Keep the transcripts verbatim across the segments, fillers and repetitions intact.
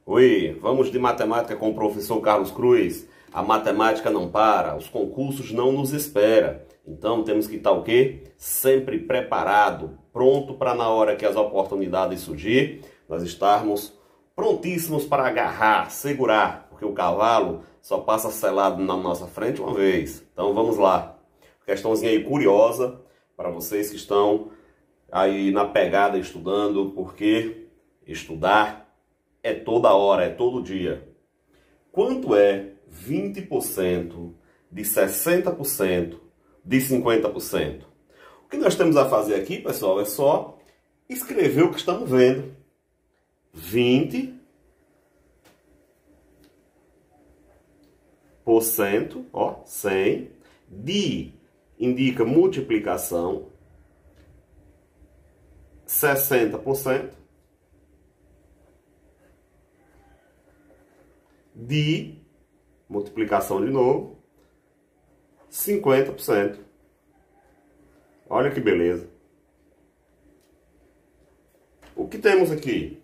Oi, vamos de matemática com o professor Carlos Cruz. A matemática não para, os concursos não nos esperam. Então temos que estar o quê? Sempre preparado, pronto para na hora que as oportunidades surgir, nós estarmos prontíssimos para agarrar, segurar, porque o cavalo só passa selado na nossa frente uma vez. Então vamos lá. Questãozinha aí curiosa para vocês que estão aí na pegada estudando, porque estudar é toda hora, é todo dia. Quanto é vinte por cento de sessenta por cento de cinquenta por cento? O que nós temos a fazer aqui, pessoal, é só escrever o que estamos vendo. vinte por cento, ó, cem, de indica multiplicação, sessenta por cento, de multiplicação de novo, cinquenta por cento. Olha que beleza. O que temos aqui?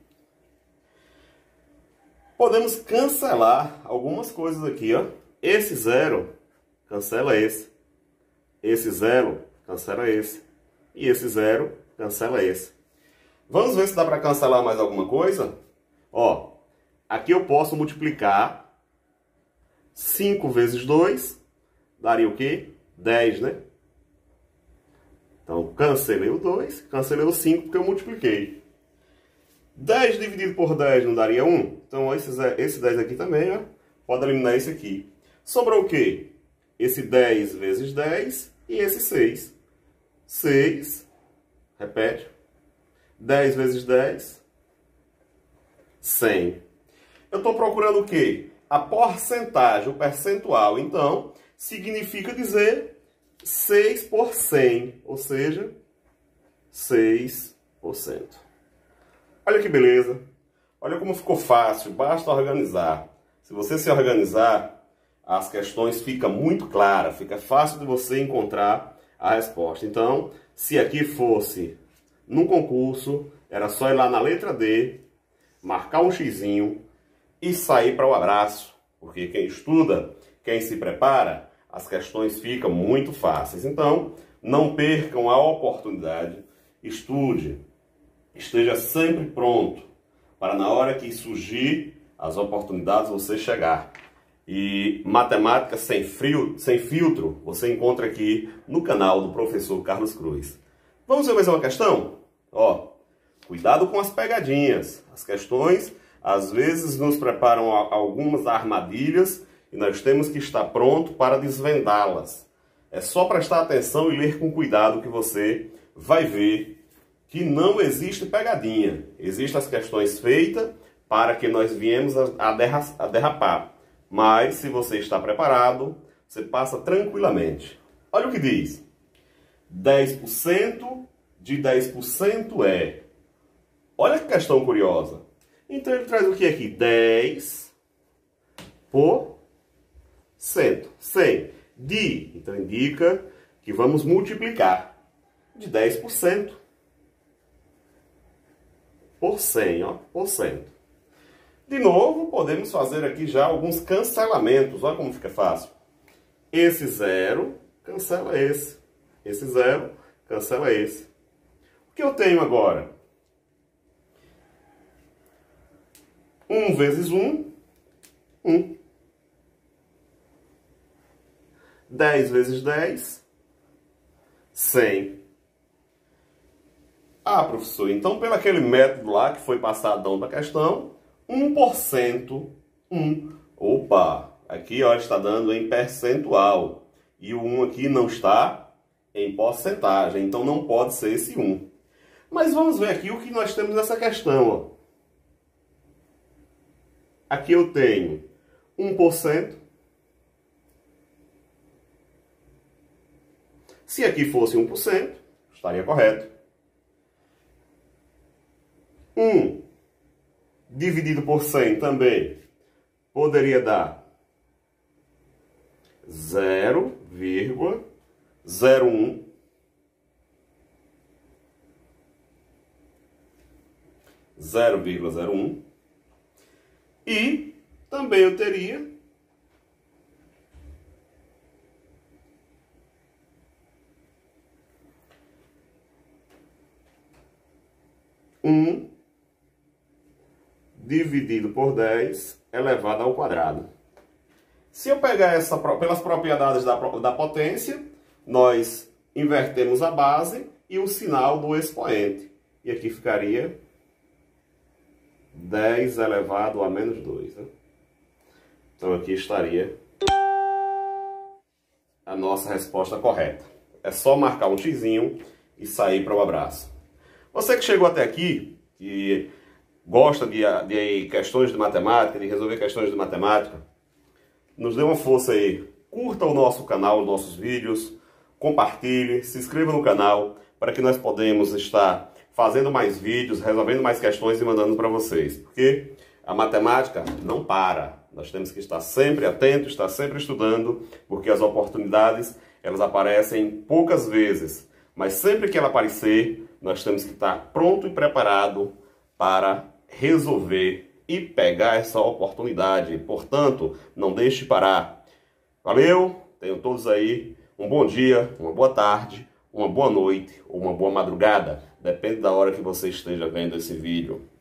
Podemos cancelar algumas coisas aqui, ó. Esse zero, cancela esse. Esse zero, cancela esse. E esse zero, cancela esse. Vamos ver se dá para cancelar mais alguma coisa? Ó, aqui eu posso multiplicar cinco vezes dois, daria o quê? dez, né? Então, cancelei o dois, cancelei o cinco porque eu multipliquei. dez dividido por dez não daria um? Então, esse, esse dez aqui também, ó, pode eliminar esse aqui. Sobrou o quê? Esse dez vezes dez e esse seis. seis, repete. dez vezes dez, cem. Eu estou procurando o quê? A porcentagem, o percentual. Então, significa dizer seis por cem, ou seja, seis por cento. Olha que beleza. Olha como ficou fácil, basta organizar. Se você se organizar, as questões ficam muito claras, fica fácil de você encontrar a resposta. Então, se aqui fosse num concurso, era só ir lá na letra D, marcar um xizinho e sair para o abraço. Porque quem estuda, quem se prepara, as questões ficam muito fáceis. Então, não percam a oportunidade, estude, esteja sempre pronto para na hora que surgir as oportunidades você chegar. E matemática sem, frio, sem filtro você encontra aqui no canal do professor Carlos Cruz. Vamos ver mais uma questão? Ó, cuidado com as pegadinhas. As questões às vezes nos preparam algumas armadilhas e nós temos que estar pronto para desvendá-las. É só prestar atenção e ler com cuidado que você vai ver que não existe pegadinha. Existem as questões feitas para que nós viemos a derrapar. Mas, se você está preparado, você passa tranquilamente. Olha o que diz. dez por cento de dez por cento é... Olha que questão curiosa. Então, ele traz o que aqui? dez por cento. cem. De. Então, indica que vamos multiplicar de dez por cento por cem, ó, por cento. De novo, podemos fazer aqui já alguns cancelamentos. Olha como fica fácil. Esse zero, cancela esse. Esse zero, cancela esse. O que eu tenho agora? um vezes um, um. dez vezes dez, cem. Ah, professor, então pelo aquele método lá que foi passadão da questão, um por cento, um. Opa, aqui ó, está dando em percentual. E o um aqui não está em porcentagem, então não pode ser esse um. Mas vamos ver aqui o que nós temos nessa questão. Ó. Aqui eu tenho um por cento. Se aqui fosse um por cento, estaria correto. um dividido por cem também poderia dar zero vírgula zero um. zero vírgula zero um. E também eu teria um dividido por dez elevado ao quadrado. Se eu pegar essa, pelas propriedades da, da potência, nós invertemos a base e o sinal do expoente. E aqui ficaria dez elevado a menos dois. Né? Então aqui estaria a nossa resposta correta. É só marcar um xizinho e sair para o abraço. Você que chegou até aqui e gosta de, de questões de matemática, de resolver questões de matemática, nos dê uma força aí. Curta o nosso canal, os nossos vídeos, compartilhe, se inscreva no canal para que nós podemos estar fazendo mais vídeos, resolvendo mais questões e mandando para vocês. Porque a matemática não para. Nós temos que estar sempre atentos, estar sempre estudando, porque as oportunidades elas aparecem poucas vezes. Mas sempre que ela aparecer, nós temos que estar pronto e preparado para resolver e pegar essa oportunidade. Portanto, não deixe parar. Valeu, tenham todos aí um bom dia, uma boa tarde, uma boa noite ou uma boa madrugada. Depende da hora que você esteja vendo esse vídeo.